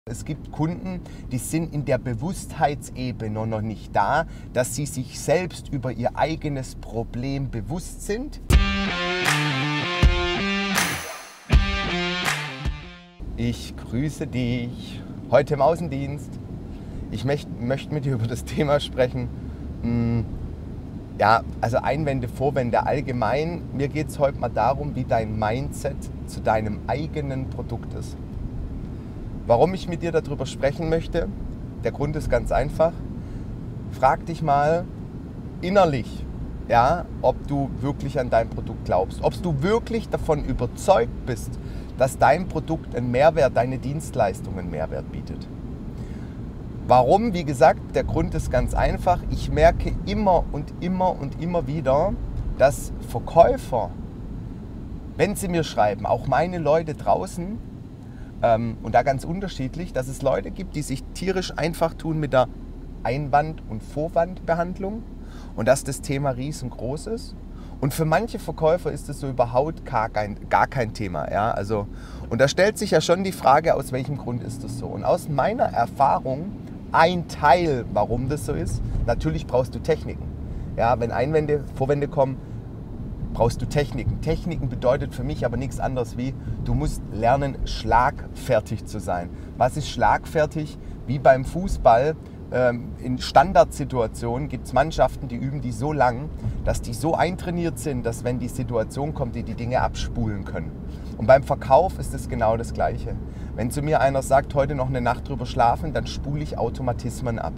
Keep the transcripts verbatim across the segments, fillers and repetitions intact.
Es gibt Kunden, die sind in der Bewusstheitsebene noch nicht da, dass sie sich selbst über ihr eigenes Problem bewusst sind. Ich grüße dich heute im Außendienst. Ich möchte möcht mit dir über das Thema sprechen. Hm, ja, also Einwände, Vorwände allgemein. Mir geht es heute mal darum, wie dein Mindset zu deinem eigenen Produkt ist. Warum ich mit dir darüber sprechen möchte? Der Grund ist ganz einfach. Frag dich mal innerlich, ja, ob du wirklich an dein Produkt glaubst. Ob du wirklich davon überzeugt bist, dass dein Produkt einen Mehrwert, deine Dienstleistung einen Mehrwert bietet. Warum? Wie gesagt, der Grund ist ganz einfach. Ich merke immer und immer und immer wieder, dass Verkäufer, wenn sie mir schreiben, auch meine Leute draußen, ähm, und da ganz unterschiedlich, dass es Leute gibt, die sich tierisch einfach tun mit der Einwand- und Vorwandbehandlung und dass das Thema riesengroß ist. Und für manche Verkäufer ist das so überhaupt gar kein, gar kein Thema. Ja? Also, und da stellt sich ja schon die Frage, aus welchem Grund ist das so? Und aus meiner Erfahrung, ein Teil, warum das so ist, natürlich brauchst du Techniken. Ja, wenn Einwände, Vorwände kommen, brauchst du Techniken. Techniken bedeutet für mich aber nichts anderes wie, du musst lernen, schlagfertig zu sein. Was ist schlagfertig? Wie beim Fußball. In Standardsituationen gibt es Mannschaften, die üben die so lang, dass die so eintrainiert sind, dass wenn die Situation kommt, die die Dinge abspulen können. Und beim Verkauf ist es genau das Gleiche. Wenn zu mir einer sagt, heute noch eine Nacht drüber schlafen, dann spule ich Automatismen ab.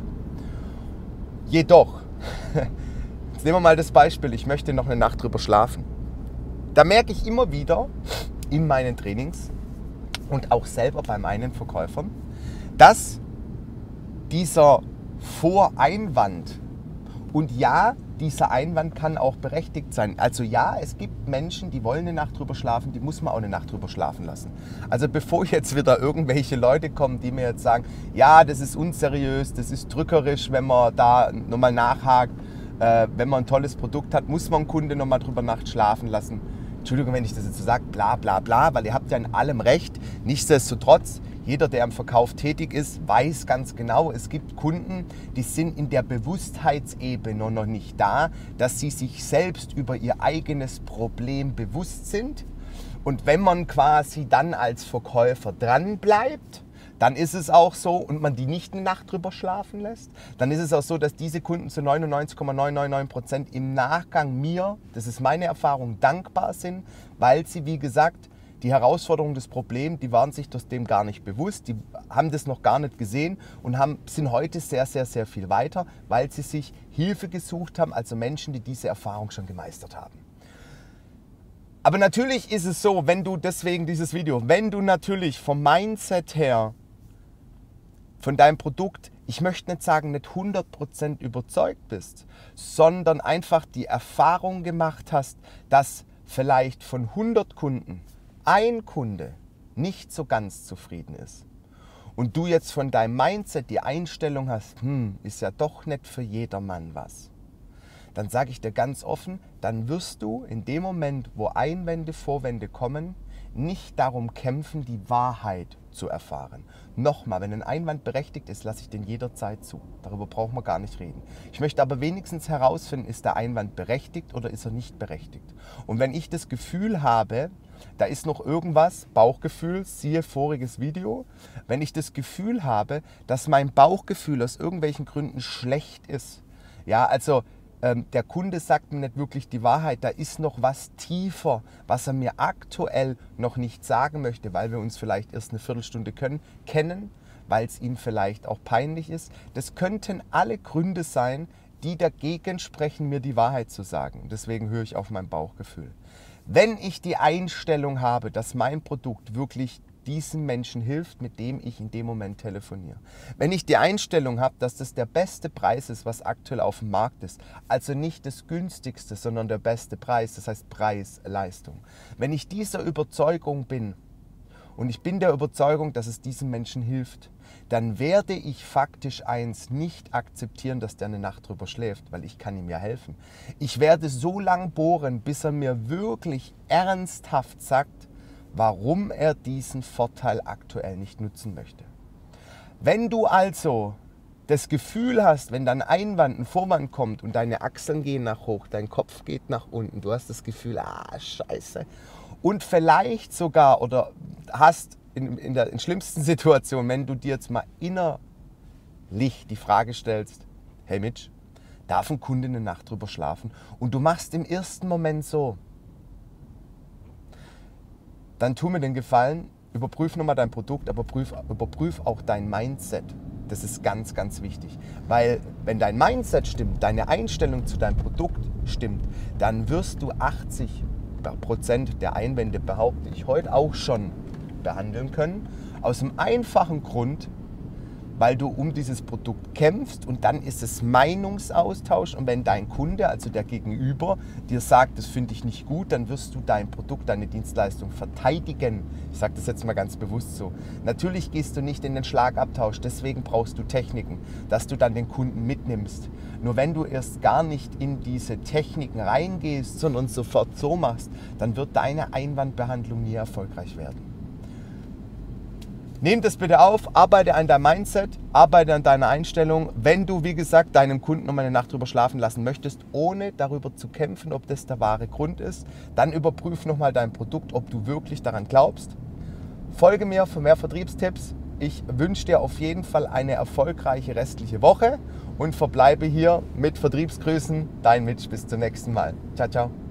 Jedoch, jetzt nehmen wir mal das Beispiel, ich möchte noch eine Nacht drüber schlafen. Da merke ich immer wieder in meinen Trainings und auch selber bei meinen Verkäufern, dass dieser Voreinwand, und ja, dieser Einwand kann auch berechtigt sein. Also ja, es gibt Menschen, die wollen eine Nacht drüber schlafen, die muss man auch eine Nacht drüber schlafen lassen. Also bevor jetzt wieder irgendwelche Leute kommen, die mir jetzt sagen, ja, das ist unseriös, das ist drückerisch, wenn man da nochmal nachhakt, äh, wenn man ein tolles Produkt hat, muss man einen Kunde nochmal drüber Nacht schlafen lassen. Entschuldigung, wenn ich das jetzt so sage, bla bla bla, weil ihr habt ja in allem recht. Nichtsdestotrotz, jeder, der im Verkauf tätig ist, weiß ganz genau, es gibt Kunden, die sind in der Bewusstheitsebene noch nicht da, dass sie sich selbst über ihr eigenes Problem bewusst sind. Und wenn man quasi dann als Verkäufer dran bleibt, dann ist es auch so, und man die nicht eine Nacht drüber schlafen lässt, dann ist es auch so, dass diese Kunden zu neunundneunzig Komma neunhundertneunundneunzig Prozent im Nachgang mir, das ist meine Erfahrung, dankbar sind, weil sie, wie gesagt, die Herausforderung, das Problem, die waren sich das dem gar nicht bewusst, die haben das noch gar nicht gesehen und haben, sind heute sehr, sehr, sehr viel weiter, weil sie sich Hilfe gesucht haben, also Menschen, die diese Erfahrung schon gemeistert haben. Aber natürlich ist es so, wenn du deswegen dieses Video, wenn du natürlich vom Mindset her, von deinem Produkt, ich möchte nicht sagen, nicht hundert Prozent überzeugt bist, sondern einfach die Erfahrung gemacht hast, dass vielleicht von hundert Kunden ein Kunde nicht so ganz zufrieden ist und du jetzt von deinem Mindset die Einstellung hast, hm, ist ja doch nicht für jedermann was, dann sage ich dir ganz offen, dann wirst du in dem Moment, wo Einwände, Vorwände kommen, nicht darum kämpfen, die Wahrheit zu erfahren. Nochmal, wenn ein Einwand berechtigt ist, lasse ich den jederzeit zu. Darüber brauchen wir gar nicht reden. Ich möchte aber wenigstens herausfinden, ist der Einwand berechtigt oder ist er nicht berechtigt. Und wenn ich das Gefühl habe, da ist noch irgendwas, Bauchgefühl, siehe voriges Video, wenn ich das Gefühl habe, dass mein Bauchgefühl aus irgendwelchen Gründen schlecht ist, ja, also ähm, der Kunde sagt mir nicht wirklich die Wahrheit, da ist noch was tiefer, was er mir aktuell noch nicht sagen möchte, weil wir uns vielleicht erst eine Viertelstunde können, kennen, weil es ihm vielleicht auch peinlich ist. Das könnten alle Gründe sein, die dagegen sprechen, mir die Wahrheit zu sagen. Deswegen höre ich auf mein Bauchgefühl. Wenn ich die Einstellung habe, dass mein Produkt wirklich diesem Menschen hilft, mit dem ich in dem Moment telefoniere. Wenn ich die Einstellung habe, dass das der beste Preis ist, was aktuell auf dem Markt ist, also nicht das günstigste, sondern der beste Preis, das heißt Preis-Leistung. Wenn ich dieser Überzeugung bin und ich bin der Überzeugung, dass es diesem Menschen hilft, dann werde ich faktisch eins nicht akzeptieren, dass der eine Nacht drüber schläft, weil ich kann ihm ja helfen. Ich werde so lang bohren, bis er mir wirklich ernsthaft sagt, warum er diesen Vorteil aktuell nicht nutzen möchte. Wenn du also das Gefühl hast, wenn dann Einwand, ein Vorwand kommt und deine Achseln gehen nach hoch, dein Kopf geht nach unten, du hast das Gefühl, ah, scheiße. Und vielleicht sogar, oder hast in, in der in schlimmsten Situation, wenn du dir jetzt mal innerlich die Frage stellst, hey Mitch, darf ein Kunde eine Nacht drüber schlafen? Und du machst im ersten Moment so, dann tu mir den Gefallen, überprüf nochmal dein Produkt, aber prüf, überprüf auch dein Mindset. Das ist ganz, ganz wichtig. Weil wenn dein Mindset stimmt, deine Einstellung zu deinem Produkt stimmt, dann wirst du achtzig Prozent der Einwände, behaupte ich, heute auch schon behandeln können. Aus dem einfachen Grund, weil du um dieses Produkt kämpfst und dann ist es Meinungsaustausch und wenn dein Kunde, also der Gegenüber, dir sagt, das finde ich nicht gut, dann wirst du dein Produkt, deine Dienstleistung verteidigen. Ich sage das jetzt mal ganz bewusst so. Natürlich gehst du nicht in den Schlagabtausch, deswegen brauchst du Techniken, dass du dann den Kunden mitnimmst. Nur wenn du erst gar nicht in diese Techniken reingehst, sondern sofort so machst, dann wird deine Einwandbehandlung nie erfolgreich werden. Nimm das bitte auf, arbeite an deinem Mindset, arbeite an deiner Einstellung. Wenn du, wie gesagt, deinem Kunden noch mal eine Nacht drüber schlafen lassen möchtest, ohne darüber zu kämpfen, ob das der wahre Grund ist, dann überprüf nochmal dein Produkt, ob du wirklich daran glaubst. Folge mir für mehr Vertriebstipps. Ich wünsche dir auf jeden Fall eine erfolgreiche restliche Woche und verbleibe hier mit Vertriebsgrüßen. Dein Mitch, bis zum nächsten Mal. Ciao, ciao.